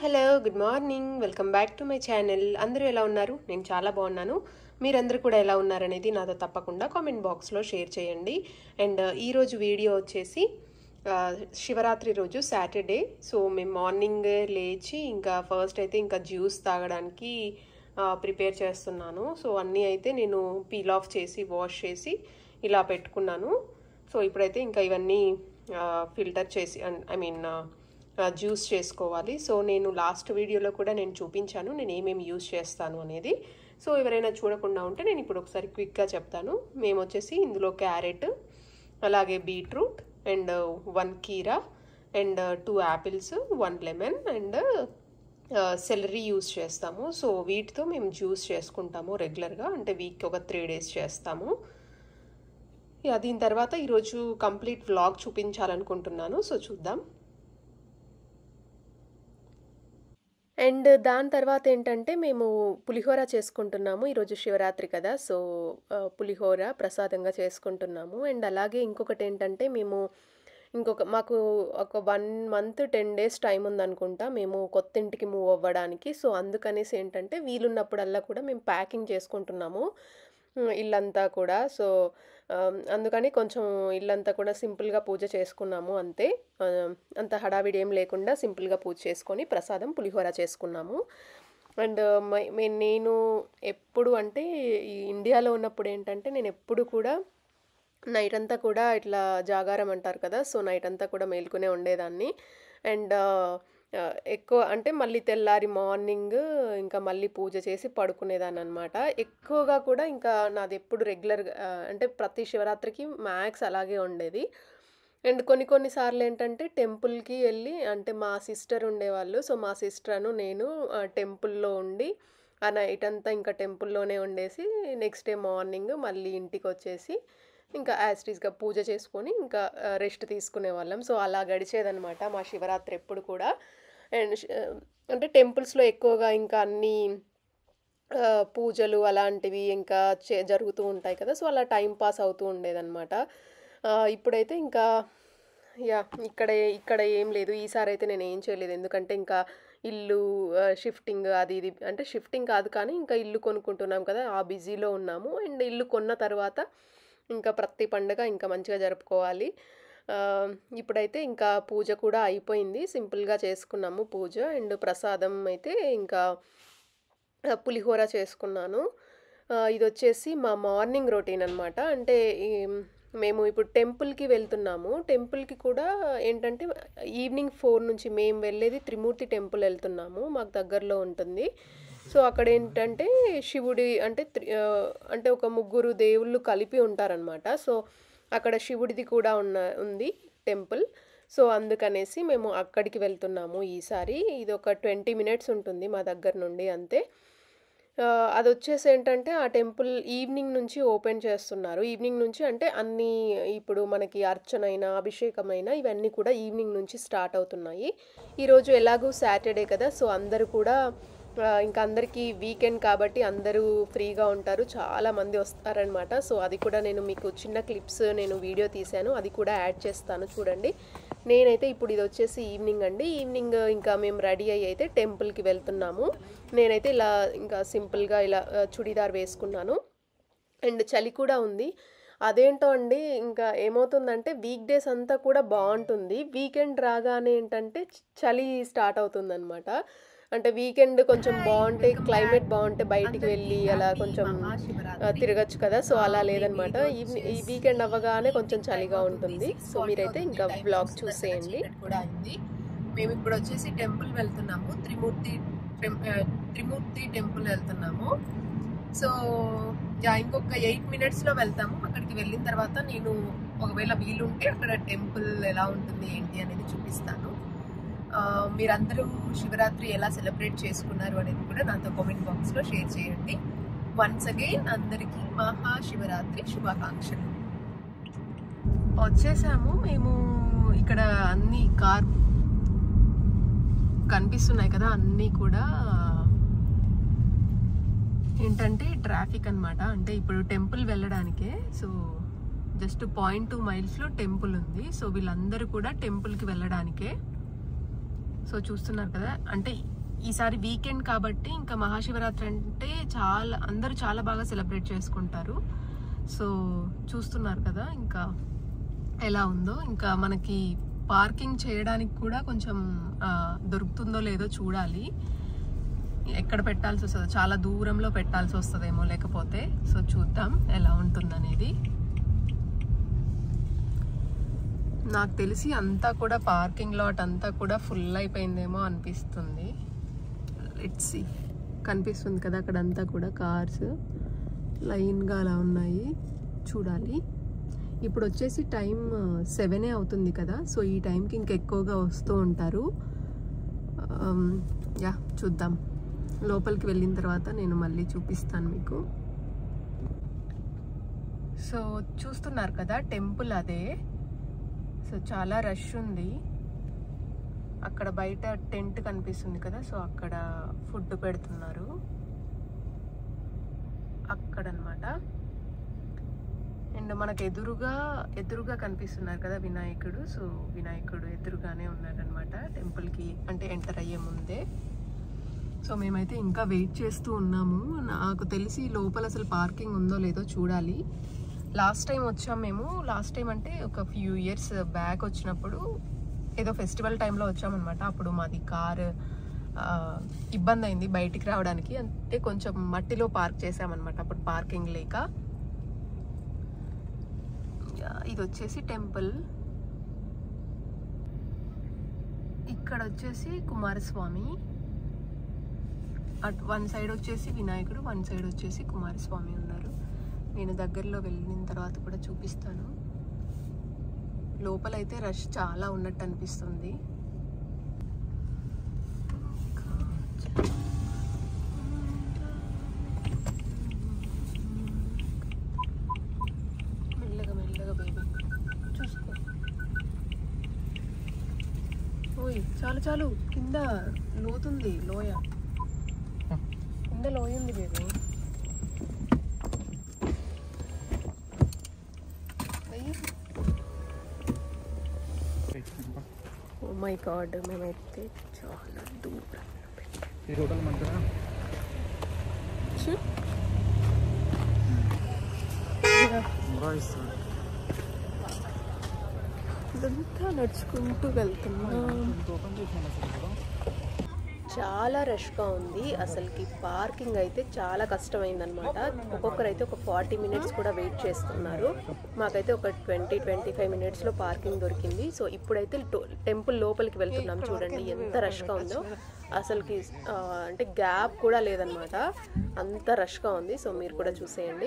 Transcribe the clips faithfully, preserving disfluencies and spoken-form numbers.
Hello good morning welcome back to my channel. అందరూ ఎలా ఉన్నారు? నేను చాలా బాగున్నాను. మీరందరూ కూడా ఎలా ఉన్నారనేది నాతో తప్పకుండా కామెంట్ బాక్స్లో షేర్ చేయండి. అండ్ ఈరోజు వీడియో వచ్చేసి శివరాత్రి రోజు సాటర్డే. సో మేము మార్నింగ్ లేచి ఇంకా ఫస్ట్ అయితే ఇంకా జ్యూస్ తాగడానికి ప్రిపేర్ చేస్తున్నాను. సో అన్నీ అయితే నేను పీల్ ఆఫ్ చేసి వాష్ చేసి ఇలా పెట్టుకున్నాను. సో ఇప్పుడైతే ఇంకా ఇవన్నీ ఫిల్టర్ చేసి ఐ మీన్ జ్యూస్ చేసుకోవాలి. సో నేను లాస్ట్ వీడియోలో కూడా నేను చూపించాను నేను ఏమేమి యూజ్ చేస్తాను అనేది. సో ఎవరైనా చూడకుండా ఉంటే నేను ఇప్పుడు ఒకసారి క్విక్గా చెప్తాను. మేము వచ్చేసి ఇందులో క్యారెట్, అలాగే బీట్రూట్ అండ్ వన్ కీరా and two apples, one lemon and celery use చేస్తాము. సో వీటితో మేము జ్యూస్ చేసుకుంటాము రెగ్యులర్గా, అంటే వీక్ ఒక త్రీ డేస్ చేస్తాము. దీని తర్వాత ఈరోజు కంప్లీట్ వ్లాగ్ చూపించాలనుకుంటున్నాను. సో చూద్దాం. అండ్ దాని తర్వాత ఏంటంటే మేము పులిహోర చేసుకుంటున్నాము. ఈరోజు శివరాత్రి కదా, సో పులిహోర ప్రసాదంగా చేసుకుంటున్నాము. అండ్ అలాగే ఇంకొకటి ఏంటంటే మేము ఇంకొక మాకు ఒక one month ten days time ఉందనుకుంటా మేము కొత్త ఇంటికి మూవ్ అవ్వడానికి. సో అందుకనేసి ఏంటంటే వీలున్నప్పుడల్లా కూడా మేము ప్యాకింగ్ చేసుకుంటున్నాము ఇల్లంతా కూడా. సో అందుకని కొంచెం ఇల్లంతా కూడా సింపుల్గా పూజ చేసుకున్నాము అంతే. అంత హడావిడి ఏం లేకుండా సింపుల్గా పూజ చేసుకొని ప్రసాదం పులిహోర చేసుకున్నాము. అండ్ నేను ఎప్పుడు అంటే ఈ ఇండియాలో ఉన్నప్పుడు ఏంటంటే నేను ఎప్పుడు కూడా నైట్ అంతా కూడా ఇట్లా జాగారం అంటారు కదా, సో నైట్ అంతా కూడా మేల్కొనే ఉండేదాన్ని. అండ్ ఎక్కువ అంటే మళ్ళీ తెల్లారి మార్నింగ్ ఇంకా మళ్ళీ పూజ చేసి పడుకునేదాన్ని అనమాట. ఎక్కువగా కూడా ఇంకా నాది ఎప్పుడు రెగ్యులర్గా అంటే ప్రతి శివరాత్రికి మ్యాక్స్ అలాగే ఉండేది. అండ్ కొన్ని కొన్నిసార్లు ఏంటంటే టెంపుల్కి వెళ్ళి, అంటే మా సిస్టర్ ఉండేవాళ్ళు, సో మా సిస్టర్ అను నేను టెంపుల్లో ఉండి ఆ నైట్ అంతా ఇంకా టెంపుల్లోనే ఉండేసి నెక్స్ట్ డే మార్నింగ్ మళ్ళీ ఇంటికి వచ్చేసి ఇంకా యాస్టీస్గా పూజ చేసుకొని ఇంకా రెస్ట్ తీసుకునే వాళ్ళం. సో అలా గడిచేదనమాట మా శివరాత్రి ఎప్పుడు కూడా. అండ్ అంటే టెంపుల్స్లో ఎక్కువగా ఇంకా అన్నీ పూజలు అలాంటివి ఇంకా చే జరుగుతూ ఉంటాయి కదా, సో అలా టైం పాస్ అవుతూ ఉండేదన్నమాట. ఇప్పుడైతే ఇంకా యా ఇక్కడ ఇక్కడ ఏం లేదు. ఈసారి అయితే నేను ఏం చేయలేదు, ఎందుకంటే ఇంకా ఇల్లు షిఫ్టింగ్ అది ఇది, అంటే షిఫ్టింగ్ కాదు కానీ ఇంకా ఇల్లు కొనుక్కుంటున్నాం కదా, ఆ బిజీలో ఉన్నాము. అండ్ ఇల్లు కొన్న తర్వాత ఇంకా ప్రతి పండుగ ఇంకా మంచిగా జరుపుకోవాలి. ఇప్పుడైతే ఇంకా పూజ కూడా అయిపోయింది, సింపుల్గా చేసుకున్నాము పూజ. అండ్ ప్రసాదం అయితే ఇంకా పులిహోర చేసుకున్నాను. ఇది వచ్చేసి మా మార్నింగ్ రొటీన్ అనమాట. అంటే మేము ఇప్పుడు టెంపుల్కి వెళ్తున్నాము. టెంపుల్కి కూడా ఏంటంటే ఈవినింగ్ ఫోర్ నుంచి మేము వెళ్ళేది త్రిమూర్తి టెంపుల్ వెళ్తున్నాము, మాకు దగ్గరలో ఉంటుంది. సో అక్కడ ఏంటంటే శివుడి అంటే అంటే ఒక ముగ్గురు దేవుళ్ళు కలిపి ఉంటారనమాట. సో అక్కడ శివుడిది కూడా ఉన్న ఉంది టెంపుల్. సో అందుకనేసి మేము అక్కడికి వెళ్తున్నాము ఈసారి. ఇది ఒక ట్వంటీ మినిట్స్ ఉంటుంది మా దగ్గర నుండి అంతే. అది వచ్చేసి ఏంటంటే ఆ టెంపుల్ ఈవినింగ్ నుంచి ఓపెన్ చేస్తున్నారు. ఈవినింగ్ నుంచి అంటే అన్నీ ఇప్పుడు మనకి అర్చనైనా అభిషేకమైనా ఇవన్నీ కూడా ఈవినింగ్ నుంచి స్టార్ట్ అవుతున్నాయి. ఈరోజు ఎలాగూ సాటర్డే కదా, సో అందరూ కూడా ఇంకా అందరికీ వీకెండ్ కాబట్టి అందరూ ఫ్రీగా ఉంటారు, చాలామంది వస్తారనమాట. సో అది కూడా నేను మీకు చిన్న క్లిప్స్ నేను వీడియో తీశాను, అది కూడా యాడ్ చేస్తాను చూడండి. నేనైతే ఇప్పుడు ఇది వచ్చేసి ఈవినింగ్ అండి. ఈవినింగ్ ఇంకా మేము రెడీ అయ్యి అయితే టెంపుల్కి వెళ్తున్నాము. నేనైతే ఇలా ఇంకా సింపుల్గా ఇలా చుడీదార్ వేసుకున్నాను. అండ్ చలి కూడా ఉంది. అదేంటో అండి ఇంకా ఏమవుతుందంటే వీక్ డేస్ అంతా కూడా బాగుంటుంది, వీకెండ్ రాగానే ఏంటంటే చలి స్టార్ట్ అవుతుందన్నమాట. అంటే వీకెండ్ కొంచెం బాగుంటే క్లైమేట్ బాగుంటే బయటికి వెళ్ళి అలా కొంచెం తిరగచ్చు కదా, సో అలా లేదనమాట. ఈ వీకెండ్ అవ్వగానే కొంచెం చలిగా ఉంటుంది. సో మీరైతే ఇంకా బ్లాగ్ చూసేయండి. కూడా అయింది. మేము ఇప్పుడు వచ్చేసి టెంపుల్ వెళ్తున్నాము, త్రిమూర్తి త్రిమూర్తి టెంపుల్ వెళ్తున్నాము. సో ఇంకొక ఎయిట్ మినిట్స్లో వెళ్తాము. అక్కడికి వెళ్ళిన తర్వాత నేను ఒకవేళ వీలుంటే అక్కడ టెంపుల్ ఎలా ఉంటుంది ఏంటి అనేది చూపిస్తాను. మీరందరూ శివరాత్రి ఎలా సెలబ్రేట్ చేసుకున్నారు అనేది కూడా నాతో కామెంట్ బాక్స్లో షేర్ చేయండి. వన్స్ అగైన్ అందరికీ మహాశివరాత్రి శుభాకాంక్షలు. వచ్చేసాము మేము. ఇక్కడ అన్ని కార్ కనిపిస్తున్నాయి కదా, అన్నీ కూడా ఏంటంటే ట్రాఫిక్ అనమాట. అంటే ఇప్పుడు టెంపుల్ వెళ్ళడానికే, సో జస్ట్ పాయింట్ టూ మైల్స్లో టెంపుల్ ఉంది. సో వీళ్ళందరూ కూడా టెంపుల్కి వెళ్ళడానికే. సో చూస్తున్నారు కదా, అంటే ఈసారి వీకెండ్ కాబట్టి ఇంకా మహాశివరాత్రి అంటే చాలా అందరూ చాలా బాగా సెలబ్రేట్ చేసుకుంటారు. సో చూస్తున్నారు కదా ఇంకా ఎలా ఉందో. ఇంకా మనకి పార్కింగ్ చేయడానికి కూడా కొంచెం దొరుకుతుందో లేదో చూడాలి, ఎక్కడ పెట్టాల్సి వస్తుందో. చాలా దూరంలో పెట్టాల్సి వస్తుందేమో లేకపోతే. సో చూద్దాం ఎలా ఉంటుందనేది. నాకు తెలిసి అంతా కూడా పార్కింగ్ లాట్ అంతా కూడా ఫుల్ అయిపోయిందేమో అనిపిస్తుంది. Let's see. కనిపిస్తుంది కదా అక్కడ అంతా కూడా కార్స్ లైన్గా అలా ఉన్నాయి, చూడాలి. ఇప్పుడు వచ్చేసి టైం సెవెనే అవుతుంది కదా, సో ఈ టైంకి ఇంకా ఎక్కువగా వస్తూ ఉంటారు. యా చూద్దాం, లోపలికి వెళ్ళిన తర్వాత నేను మళ్ళీ చూపిస్తాను మీకు. సో చూస్తున్నారు కదా టెంపుల్ అదే. సో చాలా రష్ ఉంది. అక్కడ బయట టెంట్ కనిపిస్తుంది కదా, సో అక్కడ ఫుడ్ పెడుతున్నారు అక్కడ అన్నమాట. అండ్ మనకు ఎదురుగా ఎదురుగా కనిపిస్తున్నారు కదా వినాయకుడు. సో వినాయకుడు ఎదురుగానే ఉన్నారనమాట టెంపుల్కి, అంటే ఎంటర్ అయ్యే ముందే. సో మేమైతే ఇంకా వెయిట్ చేస్తూ ఉన్నాము. నాకు తెలిసి లోపల అసలు పార్కింగ్ ఉందో లేదో చూడాలి. లాస్ట్ టైం వచ్చాం మేము. లాస్ట్ టైం అంటే ఒక ఫ్యూ ఇయర్స్ బ్యాక్ వచ్చినప్పుడు ఏదో ఫెస్టివల్ టైంలో వచ్చామన్నమాట. అప్పుడు మాది కార్ ఇబ్బంది అయింది బయటికి రావడానికి, అంటే కొంచెం మట్టిలో పార్క్ చేసామన్నమాట అప్పుడు పార్కింగ్ లేక. ఇది వచ్చేసి టెంపుల్. ఇక్కడ వచ్చేసి కుమారస్వామి. అట్ వన్ సైడ్ వచ్చేసి వినాయకుడు, వన్ సైడ్ వచ్చేసి కుమారస్వామి ఉన్నారు. నేను దగ్గరలో వెళ్ళిన తర్వాత కూడా చూపిస్తాను. లోపలైతే రష్ చాలా ఉన్నట్టు అనిపిస్తుంది. మెల్లగా మెల్లగా బేబీ చూసుకో. ఓయ్ చాలు చాలు, కింద లోతుంది, లోయ కింద లోయ ఉంది బేబీ. ఓ మై గాడ్, మేమైతే చాలా దూరం ఇదంతా నడుచుకుంటూ వెళ్తున్నాం. చాలా రష్గా ఉంది. అసలుకి పార్కింగ్ అయితే చాలా కష్టమైందనమాట. ఒక్కొక్కరైతే ఒక ఫార్టీ మినిట్స్ కూడా వెయిట్ చేస్తున్నారు. మాకైతే ఒక ట్వంటీ ట్వంటీ ఫైవ్ మినిట్స్లో పార్కింగ్ దొరికింది. సో ఇప్పుడైతే టెంపుల్ లోపలికి వెళ్తున్నాం. చూడండి ఎంత రష్గా ఉందో. అసలుకి అంటే గ్యాప్ కూడా లేదనమాట, అంత రష్గా ఉంది. సో మీరు కూడా చూసేయండి.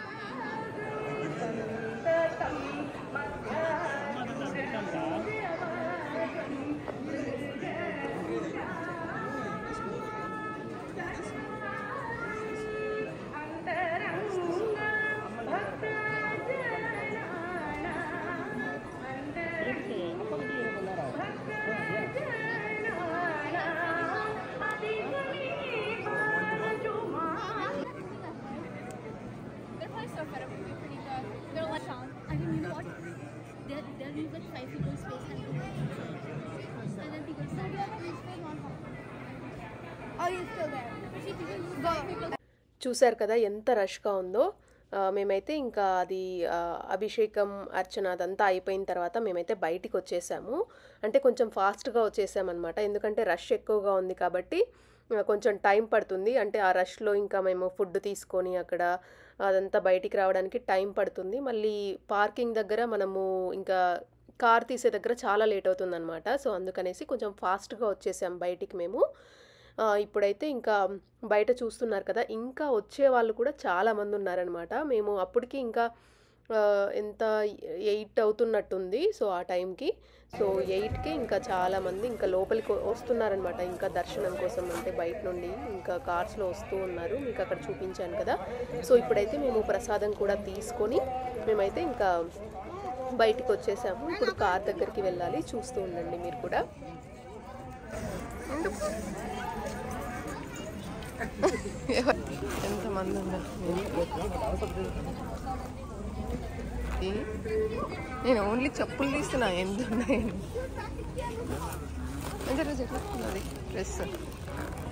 చూశారు కదా ఎంత రష్గా ఉందో. మేమైతే ఇంకా అది అభిషేకం అర్చన అదంతా అయిపోయిన తర్వాత మేమైతే బయటికి వచ్చేసాము. అంటే కొంచెం ఫాస్ట్గా వచ్చేసామన్నమాట, ఎందుకంటే రష్ ఎక్కువగా ఉంది కాబట్టి కొంచెం టైం పడుతుంది. అంటే ఆ రష్లో ఇంకా మేము ఫుడ్ తీసుకొని అక్కడ అదంతా బయటికి రావడానికి టైం పడుతుంది. మళ్ళీ పార్కింగ్ దగ్గర మనము ఇంకా కార్ తీసే దగ్గర చాలా లేట్ అవుతుందన్నమాట. సో అందుకనేసి కొంచెం ఫాస్ట్గా వచ్చేసాం బయటికి మేము. ఇప్పుడైతే ఇంకా బయట చూస్తున్నారు కదా, ఇంకా వచ్చే వాళ్ళు కూడా చాలామంది ఉన్నారనమాట. మేము అప్పటికి ఇంకా ఎంత ఎయిట్ అవుతున్నట్టుంది. సో ఆ టైంకి సో ఎయిట్కి ఇంకా చాలామంది ఇంకా లోపలికి వస్తున్నారనమాట, ఇంకా దర్శనం కోసం. అంటే బయట నుండి ఇంకా కార్స్లో వస్తూ ఉన్నారు, మీకు అక్కడ చూపించాను కదా. సో ఇప్పుడైతే మేము ప్రసాదం కూడా తీసుకొని మేమైతే ఇంకా బయటికి వచ్చేసాము. ఇప్పుడు కార్ దగ్గరికి వెళ్ళాలి, చూస్తూ ఉండండి మీరు కూడా. ఎంతమంది ఉన్నారు, నేను ఓన్లీ చెప్పులు తీస్తున్నా ఎంత ఉన్నాయని. రోజు ఎట్లా డ్రెస్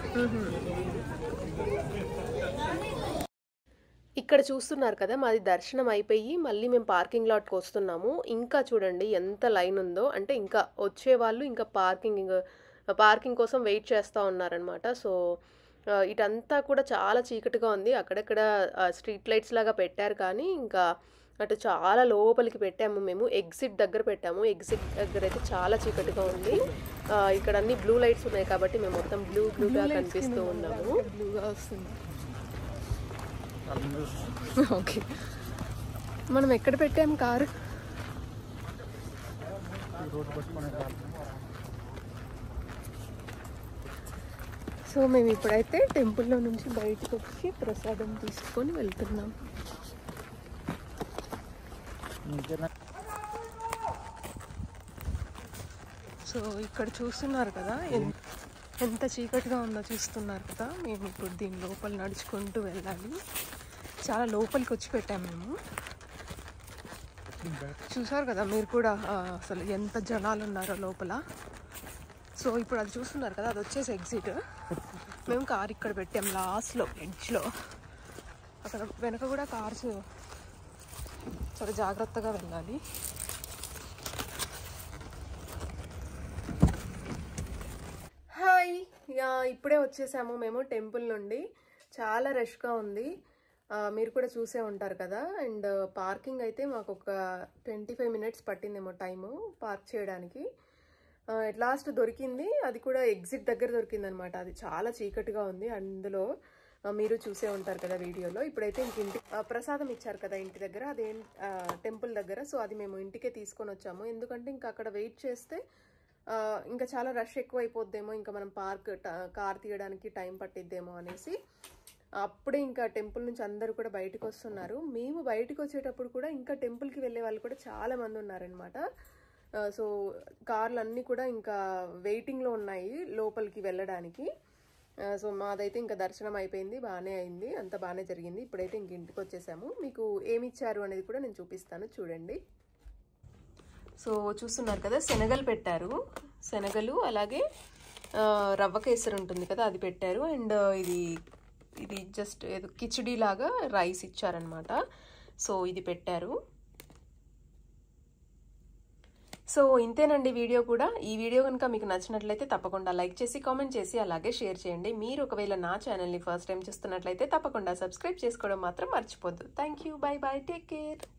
ఇక్కడ చూస్తున్నారు కదా, మాది దర్శనం అయిపోయి మళ్ళీ మేము పార్కింగ్ లాట్‌కి వస్తున్నాము. ఇంకా చూడండి ఎంత లైన్ ఉందో. అంటే ఇంకా వచ్చేవాళ్ళు ఇంకా పార్కింగ్ పార్కింగ్ కోసం వెయిట్ చేస్తా ఉన్నారనమాట. సో, ఆహ్, ఇటంతా కూడా చాలా చీకటిగా ఉంది. అక్కడక్కడ ఆహ్, స్ట్రీట్ లైట్స్ లాగా పెట్టారు కానీ, ఇంకా అటు చాలా లోపలికి పెట్టాము మేము. ఎగ్జిట్ దగ్గర పెట్టాము. ఎగ్జిట్ దగ్గరైతే చాలా చీకటిగా ఉంది. ఆహ్, ఇక్కడ అన్ని బ్లూ లైట్స్ ఉన్నాయి కాబట్టి మేము మొత్తం బ్లూ బ్లూగా కనిపిస్తూ ఉన్నాము. బ్లూగా వస్తుంది. ఓకే. మనం ఎక్కడ పెట్టాము కారు? సో మేము ఇప్పుడైతే టెంపుల్లో నుంచి బయటకు వచ్చి ప్రసాదం తీసుకొని వెళ్తున్నాం. సో ఇక్కడ చూస్తున్నారు కదా ఎంత చీకటిగా ఉందో చూస్తున్నారు కదా. మేము ఇప్పుడు దీని లోపల నడుచుకుంటూ వెళ్ళాలి. చాలా లోపలికి వచ్చి పెట్టాము మేము. చూసారు కదా మీరు కూడా అసలు ఎంత జనాలు ఉన్నారో లోపల. సో ఇప్పుడు అది చూస్తున్నారు కదా, అది వచ్చేసి ఎగ్జిట్. మేము కార్ ఇక్కడ పెట్టాం లాస్ట్లో ఎడ్జ్లో. అక్కడ వెనక కూడా కార్స్ చాలా జాగ్రత్తగా వెళ్ళాలి. హాయ్, ఇక ఇప్పుడే వచ్చేసాము మేము టెంపుల్ నుండి. చాలా రష్గా ఉంది, మీరు కూడా చూసే ఉంటారు కదా. అండ్ పార్కింగ్ అయితే మాకు ఒక ట్వంటీ ఫైవ్ మినిట్స్ పట్టిందేమో టైము పార్క్ చేయడానికి. ఎట్ లాస్ట్ దొరికింది, అది కూడా ఎగ్జిట్ దగ్గర దొరికింది అనమాట. అది చాలా చీకటిగా ఉంది, అందులో మీరు చూసే ఉంటారు కదా వీడియోలో. ఇప్పుడైతే ఇంక ఇంటి ప్రసాదం ఇచ్చారు కదా ఇంటి దగ్గర, అదేం టెంపుల్ దగ్గర. సో అది మేము ఇంటికే తీసుకొని వచ్చాము. ఎందుకంటే ఇంకా అక్కడ వెయిట్ చేస్తే ఇంకా చాలా రష్ ఎక్కువ అయిపోద్దేమో, ఇంకా మనం పార్క్ కార్ తీయడానికి టైం పట్టిద్దేమో అనేసి అప్పుడే ఇంకా టెంపుల్ నుంచి అందరూ కూడా బయటకు వస్తున్నారు. మేము బయటకు వచ్చేటప్పుడు కూడా ఇంకా టెంపుల్కి వెళ్ళే వాళ్ళు కూడా చాలా మంది ఉన్నారనమాట. సో కార్లు అన్నీ కూడా ఇంకా వెయిటింగ్లో ఉన్నాయి లోపలికి వెళ్ళడానికి. సో మాదైతే ఇంకా దర్శనం అయిపోయింది, బాగానే అయింది, అంత బాగానే జరిగింది. ఇప్పుడైతే ఇంక ఇంటికి వచ్చేసాము. మీకు ఏమి ఇచ్చారు అనేది కూడా నేను చూపిస్తాను, చూడండి. సో చూస్తున్నారు కదా, శనగలు పెట్టారు. శనగలు అలాగే రవ్వ కేసరి ఉంటుంది కదా, అది పెట్టారు. అండ్ ఇది ఇది జస్ట్ ఏదో కిచిడి లాగా రైస్ ఇచ్చారనమాట. సో ఇది పెట్టారు. సో ఇంతేనండి వీడియో కూడా. ఈ వీడియో కనుక మీకు నచ్చినట్లయితే తప్పకుండా లైక్ చేసి కామెంట్ చేసి అలాగే షేర్ చేయండి. మీరు ఒకవేళ నా ఛానల్ని ఫస్ట్ టైం చూస్తున్నట్లయితే తప్పకుండా సబ్స్క్రైబ్ చేసుకోవడం మాత్రం మర్చిపోద్దు. Thank you, bye bye, take care.